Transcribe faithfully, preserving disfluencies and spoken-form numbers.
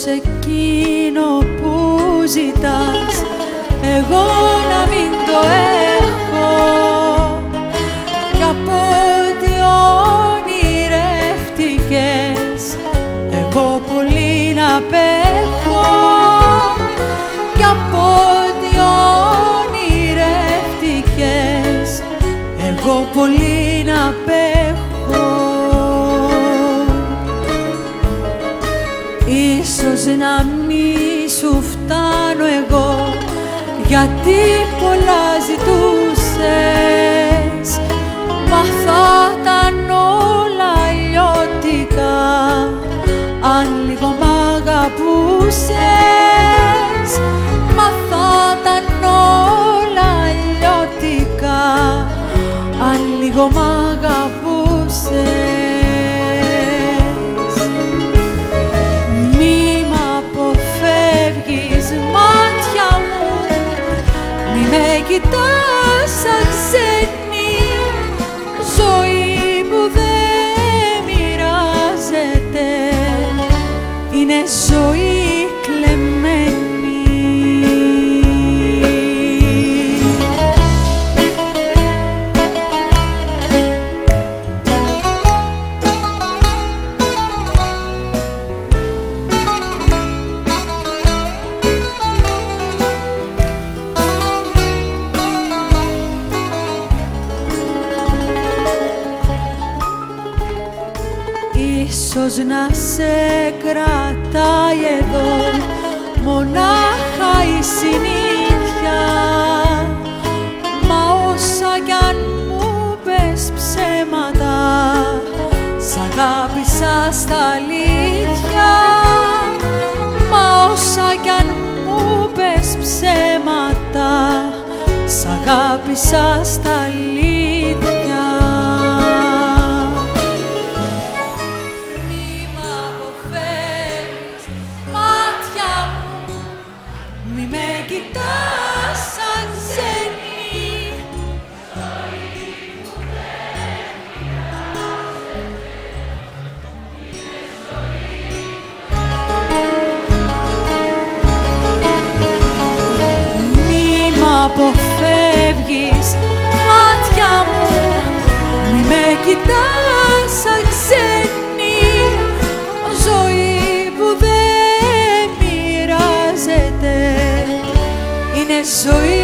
εκείνο που ζητάς εγώ να μην το έχω, κι από ό,τι ονειρεύτηκες εγώ πολύ να απέχω, κι από ό,τι ονειρεύτηκες εγώ πολύ να απέχω. Ίσως να μη σου φτάνω εγώ, γιατί πολλά ζητούσες, μα θα ήταν όλα αλλιώτικα αν λίγο μ' αγαπούσες, μα θα ήταν όλα αλλιώτικα αν λίγο μ' αγαπούσες. Με κοιτάς σαν ξένη, ζωή που δεν μοιράζεται, είναι ζωή κλεμμένη. Ίσως να σε κρατάει εδώ μονάχα η συνήθεια, μα όσα κι αν μου πες ψέματα, σ' αγάπησα στα αλήθεια, μα όσα κι αν μου πες ψέματα, σ' αγάπησα στα αλήθεια. Μη με κοιτάς σαν ξένη, ζωή που δεν μοιράζεται. Μη μ' αποφεύγεις μάτια μου, μη με κοιτάς σαν ξένη, ζωή που δεν μοιράζεται, είναι ζωή